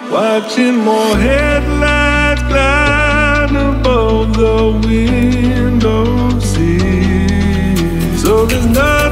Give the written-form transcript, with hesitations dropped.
watching more headlights glide above the window sill. So there's nothing